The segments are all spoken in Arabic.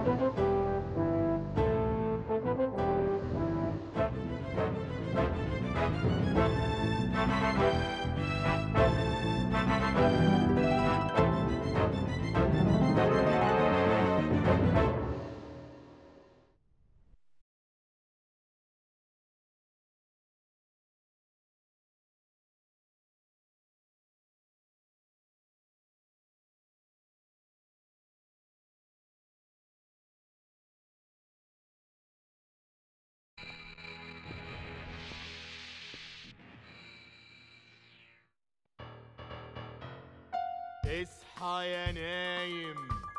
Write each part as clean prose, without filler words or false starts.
اصحى يا نايم،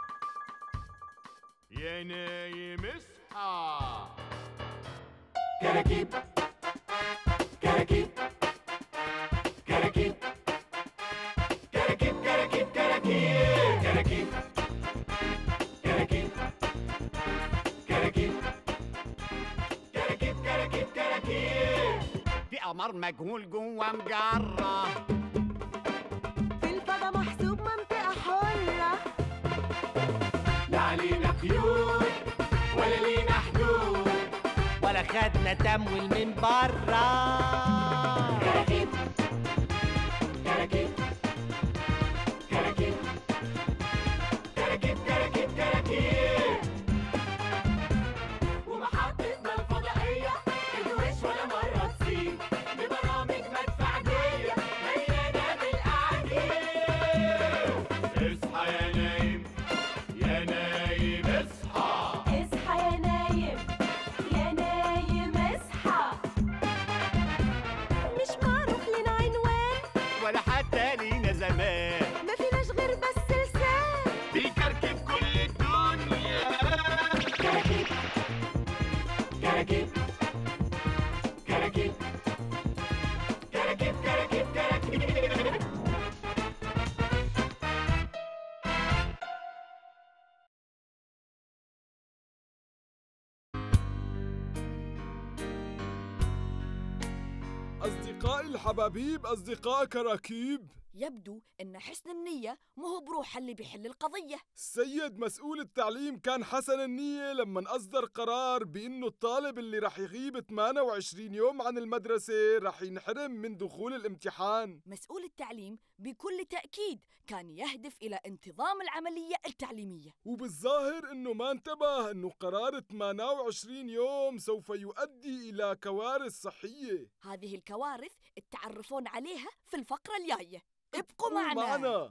يا نايم اصحى. كراكيب كراكيب كراكيب كراكيب كراكيب كراكيب كراكيب كراكيب كراكيب كراكيب كراكيب كراكيب. في قمر مجهول جوه مجرة، في الفضا محسوب منطقة حرة، لا علينا قيود ولا لينا حدود، ولا خدنا تمويل من برا. كراكيب كراكيب كراكيب كراكيب كراكيب كراكيب. ومحطتنا الفضائية تدوش ولا مرة تسيب، ببرامج مدفعجية مليانة بالأعاجيب. اصحى يا نايم، يا نايم اصحى. اصحى يا نايم، يا نايم اصحى. مش معروف لنا عنوان ولا حتى لينا زمان، ما فيناش غير بس لسان بيكركب كل الدنيا. كراكيب كراكيب كراكيب كراكيب كراكيب كراكيب. أصدقائي الحبابيب، أصدقاء كراكيب، يبدو أن حسن النية مو بروحه اللي بيحل القضية. السيد مسؤول التعليم كان حسن النية لما أصدر قرار بإنه الطالب اللي رح يغيب 28 يوم عن المدرسة رح ينحرم من دخول الامتحان. مسؤول التعليم بكل تأكيد كان يهدف إلى انتظام العملية التعليمية، وبالظاهر إنه ما انتبه إنه قرار 28 يوم سوف يؤدي إلى كوارث صحية. هذه الكوارث تعرفون عليها في الفقرة الجاية. ابقوا معنا.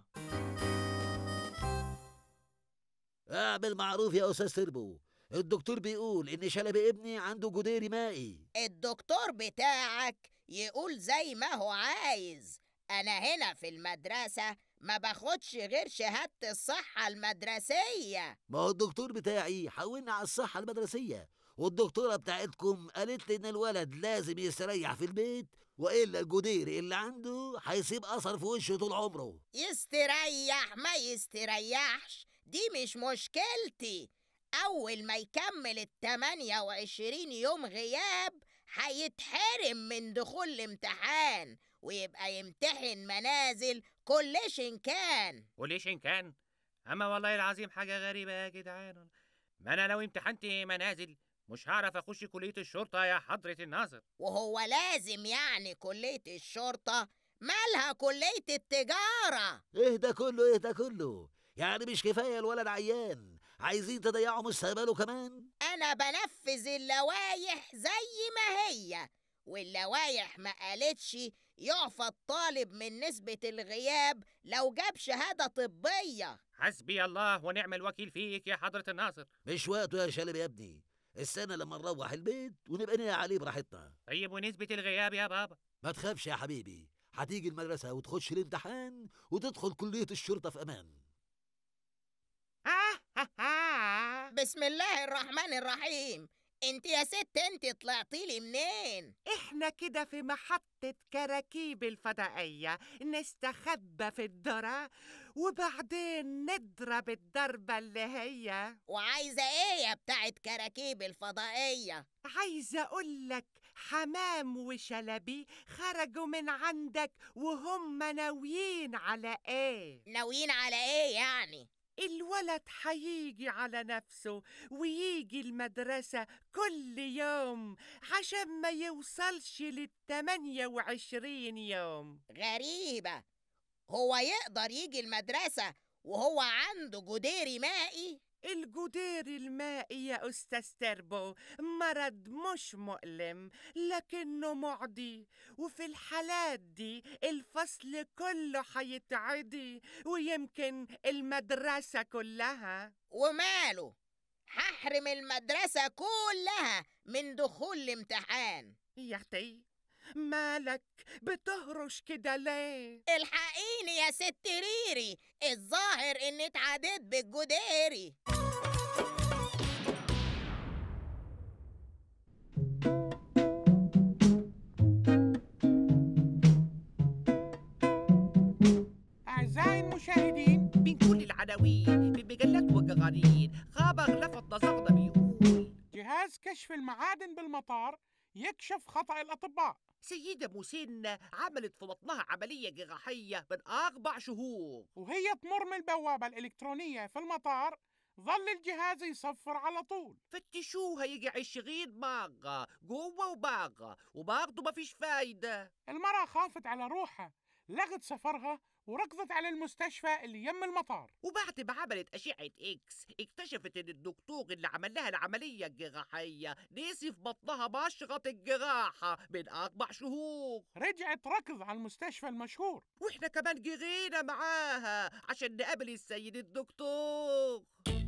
اعمل معروف يا أستاذ تربو، الدكتور بيقول إن شلبي ابني عنده جديري مائي. الدكتور بتاعك يقول زي ما هو عايز. أنا هنا في المدرسة ما باخدش غير شهادة الصحة المدرسية. ما هو الدكتور بتاعي حولنا على الصحة المدرسية، والدكتورة بتاعتكم قالت لي إن الولد لازم يستريح في البيت، وإلا الجديري اللي عنده هيسيب أثر في وشه طول عمره. يستريح ما يستريحش دي مش مشكلتي. أول ما يكمل 28 يوم غياب هيتحرم من دخول الامتحان، ويبقى يمتحن منازل كلشن كان. وليش كان؟ أما والله العظيم حاجة غريبة يا جدعان، ما أنا لو امتحنت منازل مش هعرف أخش كلية الشرطة يا حضرة الناظر. وهو لازم يعني كلية الشرطة؟ مالها كلية التجارة؟ إيه ده كله، إيه ده كله؟ يعني مش كفاية الولد عيان، عايزين تضيعوا مستقبله كمان؟ أنا بنفذ اللوايح زي ما هي، واللوايح ما قالتش يعفى الطالب من نسبة الغياب لو جاب شهادة طبية. حسبي الله ونعم الوكيل فيك يا حضرة الناظر. مش وقته يا شلبي يا ابني، استنى لما نروح البيت ونبقى نقع عليه براحتنا. طيب ونسبة الغياب يا بابا؟ ما تخافش يا حبيبي، هتيجي المدرسة وتخش الامتحان وتدخل كلية الشرطة في أمان. بسم الله الرحمن الرحيم. انت يا ست انت طلعتيلي منين؟ احنا كده في محطة كراكيب الفضائية، نستخبى في الذرة وبعدين نضرب الضربة اللي هي. وعايزة ايه يا بتاعت كراكيب الفضائية؟ عايزة اقولك حمام وشلبي خرجوا من عندك وهم ناويين على ايه؟ ناويين على ايه يعني؟ الولد حيجي على نفسه ويجي المدرسة كل يوم عشان ما يوصلش لل28 يوم. غريبة، هو يقدر يجي المدرسة وهو عنده جديري مائي؟ الجدير المائي يا أستاذ تربو مرض مش مؤلم لكنه معدي، وفي الحالات دي الفصل كله هيتعدي ويمكن المدرسة كلها. وماله، هحرم المدرسة كلها من دخول الامتحان. يا أختي مالك بتهرش كده ليه؟ الحقيني يا ست ريري، الظاهر اني اتعديت بالجديري. أعزائي المشاهدين، من كل العناوين بمجلات وجغارين خبر لفت نظرنا بيقول جهاز كشف المعادن بالمطار يكشف خطأ الأطباء. سيدة مسنة عملت في بطنها عملية جراحية من 4 شهور، وهي تمر من البوابة الإلكترونية في المطار ظل الجهاز يصفر على طول. فتشوها يجي 20 مرة جوه وبره وبرضه مفيش فايدة. المرأة خافت على روحها، لغت سفرها وركضت على المستشفى اللي يم المطار. وبعد ما عملت أشعة إكس اكتشفت إن الدكتور اللي عمل لها العملية الجراحية نسي في بطنها مشرط الجراحة من 4 شهور. رجعت ركض على المستشفى المشهور، وإحنا كمان جرينا معاها عشان نقابل السيد الدكتور.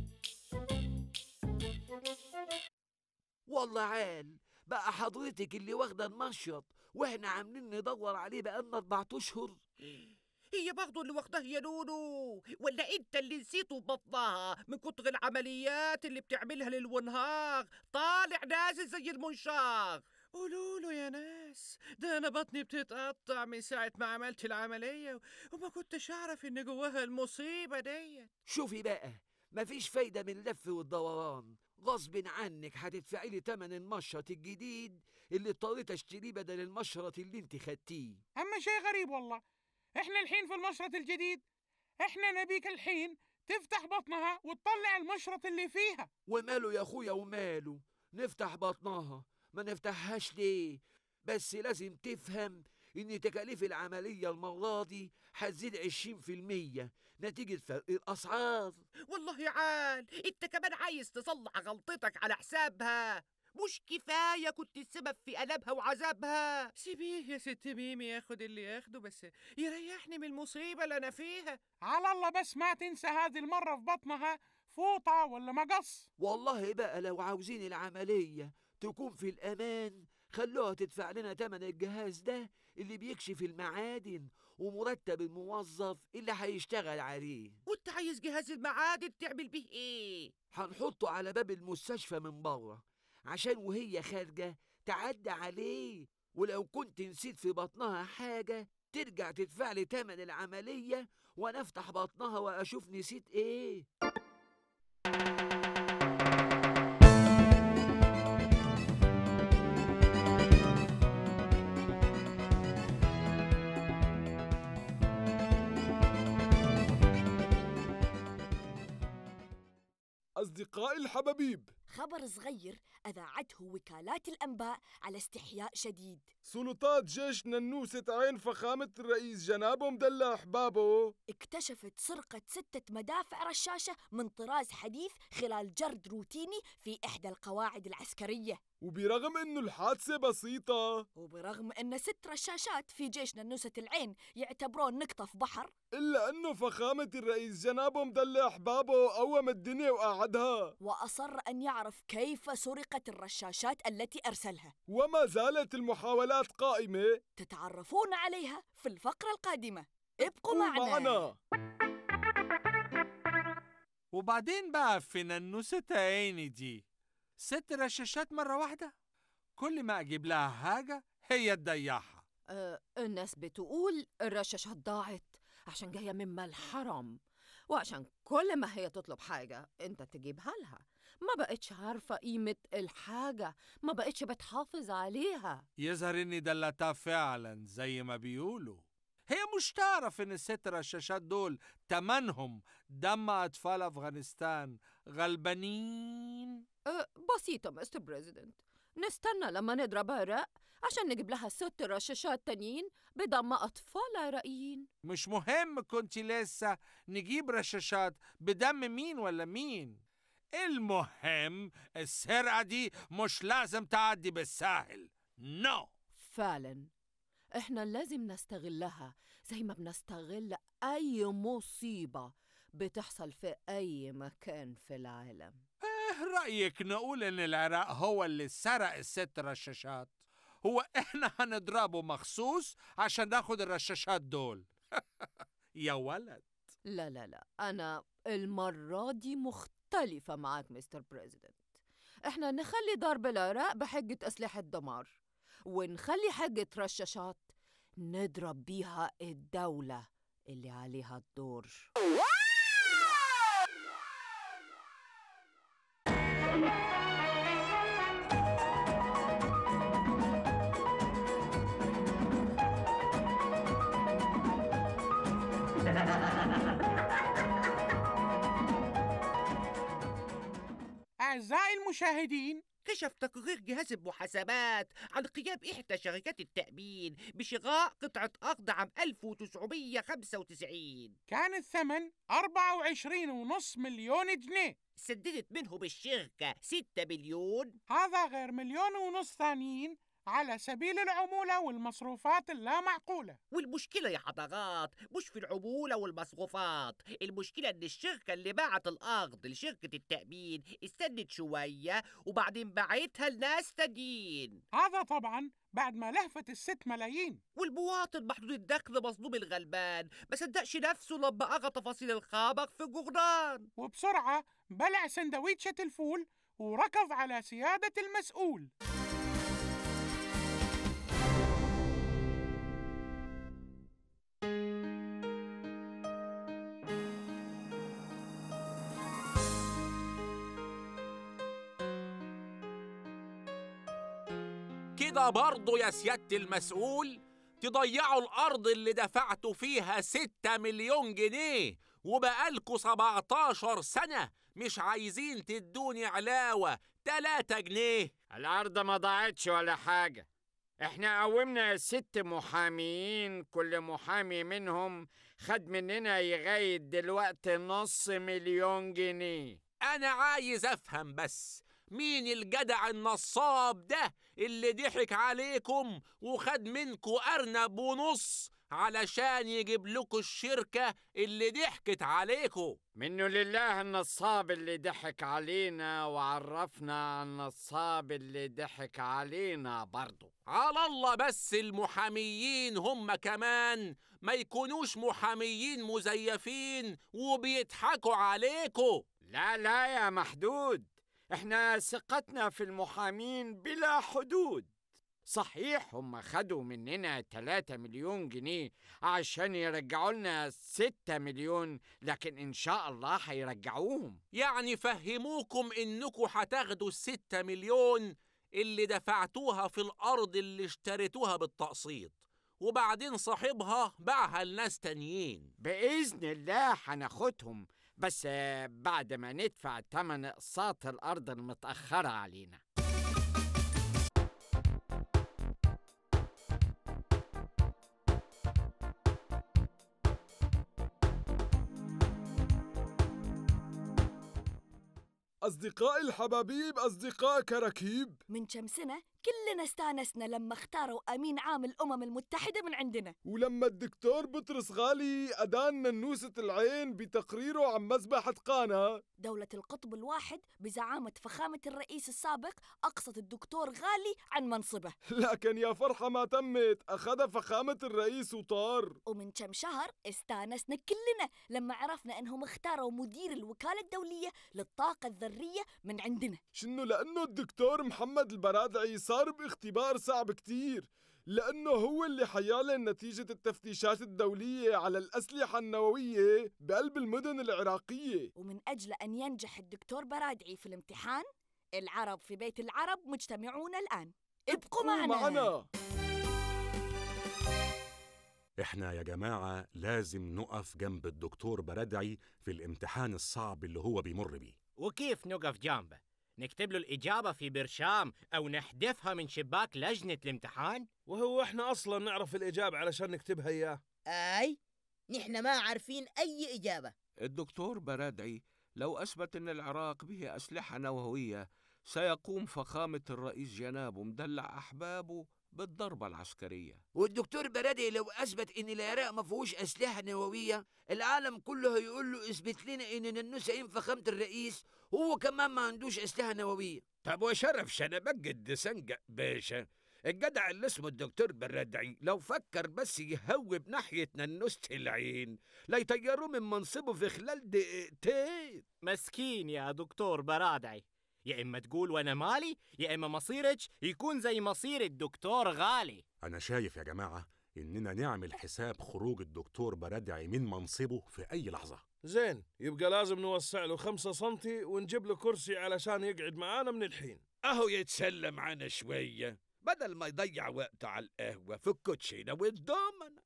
والله عال بقى حضرتك اللي واخدة المشرط واحنا عاملين ندور عليه بقالنا 4 أشهر. هي برضه اللي واخداه يا نونو، ولا انت اللي نسيته بطنها من كتر العمليات اللي بتعملها ليل ونهار طالع نازل زي المنشار؟ قولوله يا ناس، ده انا بطني بتتقطع من ساعة ما عملت العملية وما كنتش اعرف ان جواها المصيبة ديت. شوفي بقى، مفيش فايدة من اللف والدوران، غصب عنك هتدفعي لي تمن المشرط الجديد اللي اضطريت اشتريه بدل المشرط اللي انت خدتيه. أما شيء غريب والله، إحنا الحين في المشرط الجديد، إحنا نبيك الحين تفتح بطنها وتطلع المشرط اللي فيها. وماله يا اخويا وماله، نفتح بطنها ما نفتحهاش ليه؟ بس لازم تفهم ان تكاليف العملية المرة دي هتزيد 20% نتيجة فرق الأسعار. والله يا عال انت كمان عايز تصلح غلطتك على حسابها؟ مش كفاية كنت السبب في ألمها وعذابها؟ سيبيه يا ست ميمي ياخد اللي ياخده، بس يريحني من المصيبة اللي أنا فيها. على الله بس ما تنسى هذه المرة في بطنها فوطة ولا مقص. والله بقى لو عاوزين العملية تكون في الأمان خلوها تدفع لنا تمن الجهاز ده اللي بيكشف المعادن ومرتب الموظف اللي هيشتغل عليه. وانت عايز جهاز المعادن تعمل بيه ايه؟ هنحطه على باب المستشفى من بره عشان وهي خارجة تعدى عليه، ولو كنت نسيت في بطنها حاجة ترجع تدفع لي تمن العملية وانا افتح بطنها واشوف نسيت ايه. أصدقائي الحبايب، خبر صغير أذاعته وكالات الأنباء على استحياء شديد. سلطات جيش ننوسة عين فخامة الرئيس جنابه مدلع أحبابه اكتشفت سرقة 6 مدافع رشاشة من طراز حديث خلال جرد روتيني في إحدى القواعد العسكرية. وبرغم إنه الحادثة بسيطة، وبرغم أن 6 رشاشات في جيش ننوسة العين يعتبرون نقطة في بحر، إلا إنه فخامة الرئيس جنابه مدلع أحبابه قوم الدنيا وقعدها، وأصر أن يعرف كيف سرقت الرشاشات التي أرسلها. وما زالت المحاولات قائمة. تتعرفون عليها في الفقرة القادمة، ابقوا معنا. وبعدين بقى في ننوسة عيني دي 6 رشاشات مرة واحدة، كل ما أجيب لها حاجة هي تضيعها. الناس بتقول الرشاشات ضاعت عشان جاية من الحرم، وعشان كل ما هي تطلب حاجة انت تجيبها لها. ما بقتش عارفة قيمة الحاجة، ما بقتش بتحافظ عليها. يظهر إني دلتها فعلا زي ما بيقولوا. هي مش تعرف إن ال6 رشاشات دول تمنهم دم أطفال أفغانستان غلبانين؟ بسيطة مستر بريزيدنت، نستنى لما نضرب عراق عشان نجيب لها 6 رشاشات تانيين بدم أطفال عراقيين. مش مهم كنت لسه نجيب رشاشات بدم مين ولا مين، المهم السرقة دي مش لازم تعدي بالساهل. نو فعلا احنا لازم نستغلها زي ما بنستغل أي مصيبة بتحصل في أي مكان في العالم. رأيك نقول إن العراق هو اللي سرق ال6 رشاشات؟ هو إحنا هنضربه مخصوص عشان ناخد الرشاشات دول؟ يا ولد. لا لا لا، أنا المرة دي مختلفة معاك مستر بريزيدنت. احنا نخلي ضرب العراق بحجة أسلحة دمار، ونخلي حجة رشاشات نضرب بيها الدولة اللي عليها الدور. أعزائي المشاهدين، كشف تقرير جهاز المحاسبات عن قيام إحدى شركات التأمين بشراء قطعة أرض عام 1995. كان الثمن 24.5 مليون جنيه. سددت منهم الشركة 6 مليون. هذا غير 1.5 مليون ثانيين على سبيل العمولة والمصروفات اللامعقولة. والمشكلة يا حضرات مش في العمولة والمصروفات، المشكلة إن الشركة اللي باعت الأرض لشركة التأمين استنت شوية وبعدين باعتها لناس تانيين. هذا طبعا بعد ما لهفت ال6 ملايين. والمواطن محدود الدخل مظلوم الغلبان ما صدقش نفسه لما قرا تفاصيل الخبر في الجورنال، وبسرعة بلع سندويشة الفول وركض على سيادة المسؤول. كده برضه يا سيادة المسؤول تضيعوا الأرض اللي دفعتوا فيها 6 مليون جنيه وبقالكوا 17 سنة مش عايزين تدوني علاوة 3 جنيه. الأرض ما ضاعتش ولا حاجة، احنا قومنا 6 محاميين، كل محامي منهم خد مننا لغاية دلوقتي 500,000 جنيه. أنا عايز أفهم بس مين الجدع النصاب ده اللي ضحك عليكم وخد منكوا أرنب ونص علشان يجيب لكم الشركة اللي ضحكت عليكم؟ منه لله النصاب اللي ضحك علينا وعرفنا عن النصاب اللي ضحك علينا برضو. على الله بس المحاميين هم كمان ما يكونوش محاميين مزيفين وبيضحكوا عليكم. لا لا يا محدود، احنا ثقتنا في المحامين بلا حدود. صحيح هم خدوا مننا 3 مليون جنيه عشان يرجعوا لنا 6 مليون، لكن ان شاء الله هيرجعوهم. يعني فهموكم انكم هتاخدوا 6 مليون اللي دفعتوها في الارض اللي اشتريتوها بالتقسيط وبعدين صاحبها باعها لناس تانيين. بإذن الله هناخدهم، بس بعد ما ندفع تمن اقساط الارض المتأخرة علينا. أصدقائي الحبابيب، أصدقاء كراكيب، من كم سنة كلنا استانسنا لما اختاروا أمين عام الأمم المتحدة من عندنا، ولما الدكتور بطرس غالي أدان ننوسة العين بتقريره عن مذبحة قانا. دولة القطب الواحد بزعامة فخامة الرئيس السابق أقصت الدكتور غالي عن منصبه. لكن يا فرحة ما تمت، أخذ فخامة الرئيس وطار. ومن كم شهر استانسنا كلنا لما عرفنا أنهم اختاروا مدير الوكالة الدولية للطاقة الذرية من عندنا. شنو؟ لأنه الدكتور محمد البرادعي صار باختبار صعب كتير، لأنه هو اللي حيعلن نتيجة التفتيشات الدولية على الأسلحة النووية بقلب المدن العراقية. ومن أجل أن ينجح الدكتور برادعي في الامتحان، العرب في بيت العرب مجتمعون الآن. ابقوا معنا. احنا يا جماعة لازم نقف جنب الدكتور بردعي في الامتحان الصعب اللي هو بيمر بيه. وكيف نقف جنبه؟ نكتب له الإجابة في برشام أو نحذفها من شباك لجنة الامتحان؟ وهو احنا أصلا نعرف الإجابة علشان نكتبها إياه؟ أي نحن ما عارفين أي إجابة. الدكتور بردعي لو أثبت أن العراق به أسلحة نووية سيقوم فخامة الرئيس جنابه مدلع أحبابه بالضربة العسكرية. والدكتور بردعي لو أثبت إن العراق ما فيهوش أسلحة نووية العالم كله هيقول له اثبت لنا إن ننسى فخامة الرئيس وهو كمان ما عندوش أسلحة نووية. طب وشرف شنبك قد سنقة باشا، الجدع اللي اسمه الدكتور بردعي لو فكر بس يهوب ناحية ننوسة العين لا يطيروه من منصبه في خلال دقيقتين. مسكين يا دكتور برادعي، يا إما تقول وأنا مالي يا إما مصيرك يكون زي مصير الدكتور غالي. أنا شايف يا جماعة إننا نعمل حساب خروج الدكتور بردعي من منصبه في أي لحظة. زين، يبقى لازم نوسع له 5 سنتي ونجيب له كرسي علشان يقعد معانا من الحين. أهو يتسلى معانا شوية بدل ما يضيع وقته على القهوة في الكوتشينة والدومنة.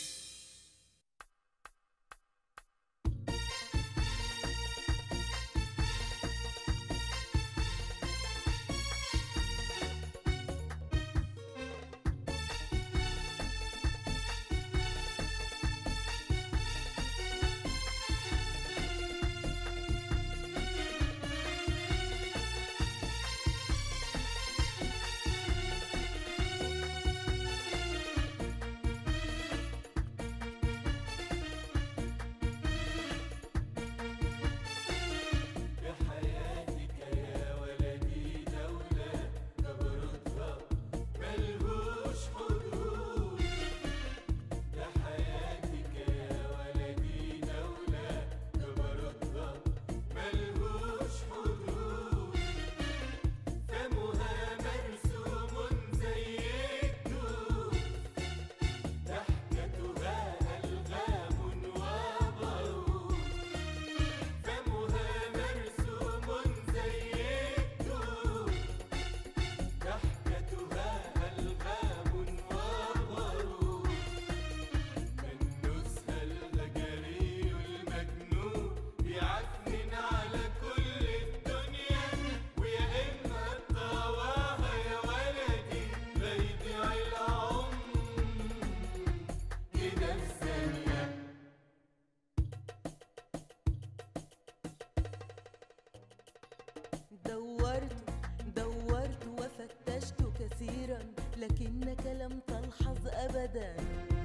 دورت وفتشت كثيرا لكنك لم تلحظ أبدا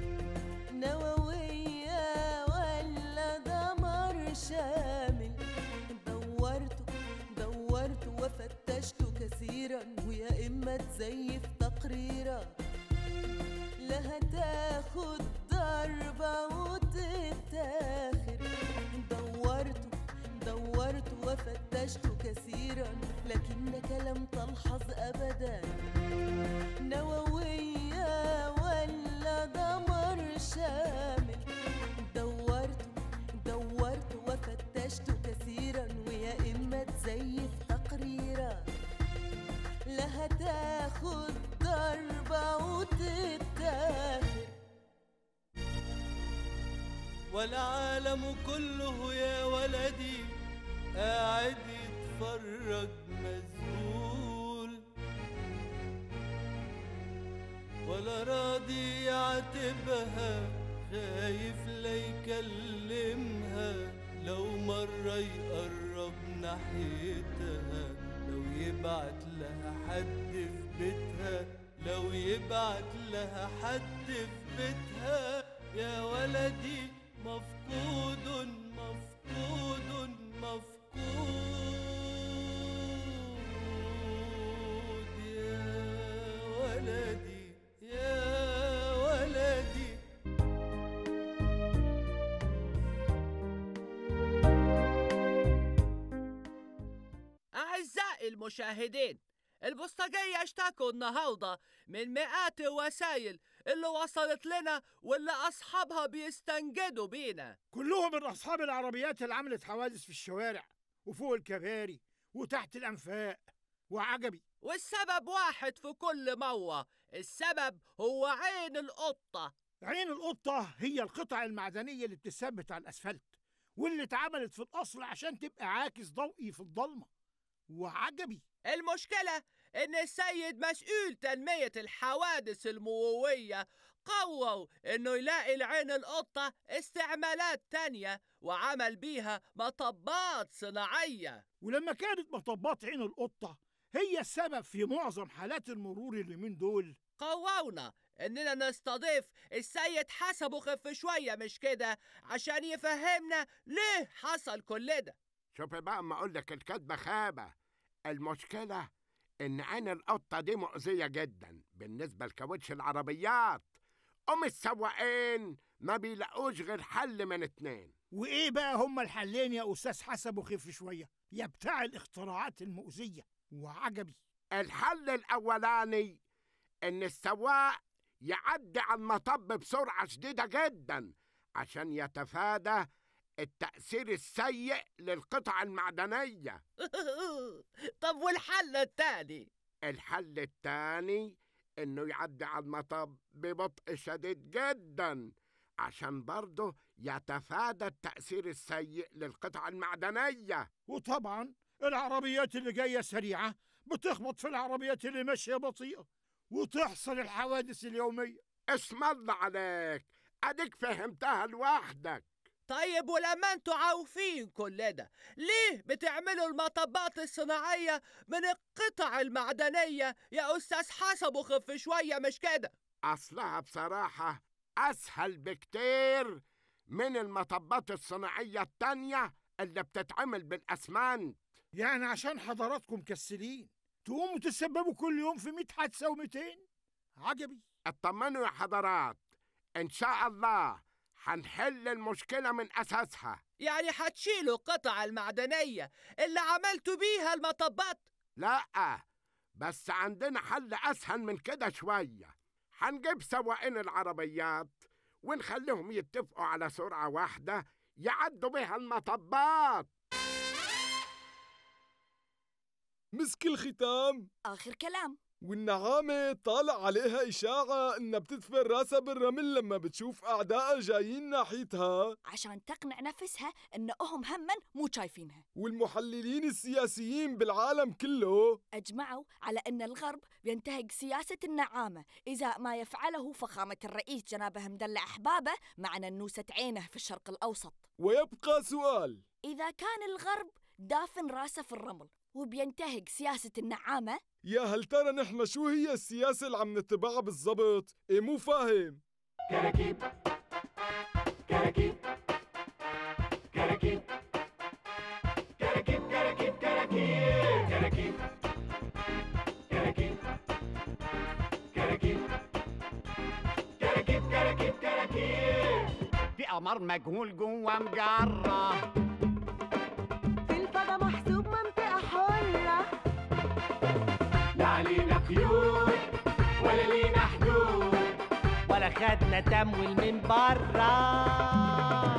نووية ولا دمار شامل. دورت وفتشت كثيرا ويا إما تزيف تقريرا لها تاخد ضربة وتتاخر. دورت وفتشت كثيرا لكنك لم تلحظ أبدا نووية ولا دمار شامل. دورت وفتشت كثيرا ويا إما تزيف تقريرا لها تاخد ضربة وتتاخر. والعالم كله يا ولدي قاعد يتفرج مذهول ولا راضي يعاتبها خايف لا يكلمها لو مرة يقرب ناحيتها لو يبعت لها حد في بيتها لو يبعت لها حد في بيتها. يا ولدي مفقود مفقود مفقود يا ولدي يا ولدي. أعزائي المشاهدين، البوسطجية اشتكوا النهاردة من مئات الوسائل اللي وصلت لنا واللي أصحابها بيستنجدوا بينا. كلهم من أصحاب العربيات اللي عملت حوادث في الشوارع وفوق الكباري وتحت الأنفاق وعجبي. والسبب واحد في كل موة، السبب هو عين القطة. عين القطة هي القطع المعدنية اللي بتثبت على الأسفلت، واللي اتعملت في الأصل عشان تبقى عاكس ضوئي في الضلمة. وعجبي المشكلة إن السيد مسؤول تنمية الحوادث المووية قرروا إنه يلاقي لعين القطة استعمالات تانية وعمل بيها مطبات صناعية. ولما كانت مطبات عين القطة هي السبب في معظم حالات المرور اللي من دول، قررنا إننا نستضيف السيد حسبه خف شوية مش كده عشان يفهمنا ليه حصل كل ده. شوفي بقى ما أقولك الكدبة خابة. المشكلة إن عين القطة دي مؤذية جدا بالنسبة لكاوتش العربيات، السواقين ما بيلاقوش غير حل من 2. وإيه بقى هما الحلين يا أستاذ حسبه خف شوية يا بتاع الاختراعات المؤذية؟ وعجبي. الحل الأولاني إن السواق يعدي على المطب بسرعة شديدة جدا عشان يتفادى التأثير السيء للقطع المعدنية. طب والحل التاني؟ الحل التاني إنه يعدي على المطب ببطء شديد جدا عشان برضه يتفادى التأثير السيء للقطع المعدنية. وطبعا العربيات اللي جاية سريعة بتخبط في العربيات اللي ماشية بطيئة وتحصل الحوادث اليومية. اسم الله عليك، أديك فهمتها لوحدك. طيب ولما انتوا عارفين كل ده ليه بتعملوا المطبات الصناعية من القطع المعدنية يا أستاذ حسبه خف شوية مش كده؟ أصلها بصراحة أسهل بكتير من المطبات الصناعية التانية اللي بتتعمل بالأسمنت. يعني عشان حضراتكم كسلين تقوموا تسببوا كل يوم في 100 حادثة و200؟ عجبي. اطمنوا يا حضرات، إن شاء الله هنحل المشكلة من أساسها. يعني هتشيلوا القطع المعدنية اللي عملتوا بيها المطبات؟ لأ، بس عندنا حل أسهل من كده شوية. هنجيب سواقين العربيات ونخليهم يتفقوا على سرعة واحدة يعدوا بيها المطبات. مسك الختام آخر كلام. والنعامة طالع عليها إشاعة إنها بتدفن راسها بالرمل لما بتشوف أعدائها جايين ناحيتها عشان تقنع نفسها إن همًا مو شايفينها. والمحللين السياسيين بالعالم كله أجمعوا على أن الغرب بينتهج سياسة النعامة إذا ما يفعله فخامة الرئيس جنابه مدلع أحبابه مع ننوسة عينه في الشرق الأوسط. ويبقى سؤال: إذا كان الغرب دافن راسه في الرمل وبينتهج سياسة النعامة، يا هل ترى نحن شو هي السياسة اللي عم نتبعها بالضبط؟ إيه مو فاهم. كراكيب كراكيب كراكيب كراكيب كراكيب كراكيب كراكيب كراكيب كراكيب كراكيب كراكيب. في قمر مجهول جوا مجرة، في الفضا محسوب منطقة حرة، لا علينا قيود ولا لينا حدود ولا خدنا تمويل من برا.